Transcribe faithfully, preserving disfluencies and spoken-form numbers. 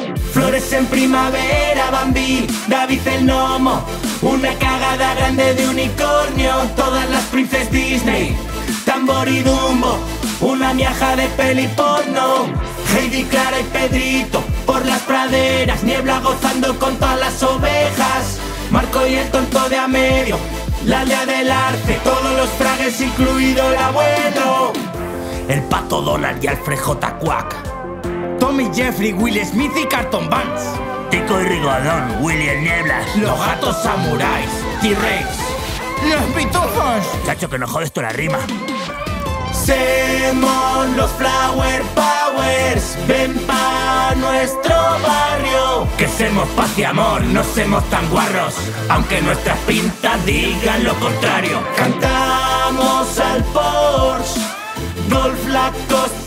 Flores en primavera, Bambi, David el gnomo, una cagada grande de unicornio, todas las princesas Disney, Tambor y Dumbo, una miaja de peli porno, Heidi, Clara y Pedrito, por las praderas, Niebla gozando con todas las ovejas, Marco y el tonto de a medio, la aldea del arte, todos los fragues incluido el abuelo, el pato Donald y Alfred J. Quack, Tommy Jeffrey, Will Smith y Carton Vance, Tico y Rigodón, Willy el Nieblas, los gatos samuráis, T-Rex, los pitufos. Chacho, que no jodes tú la rima. Somos los Flower Powers, ven pa' nuestro barrio, que semos paz y amor, no semos tan guarros, aunque nuestras pintas digan lo contrario. Cantamos al Porsche, Golf Lacoste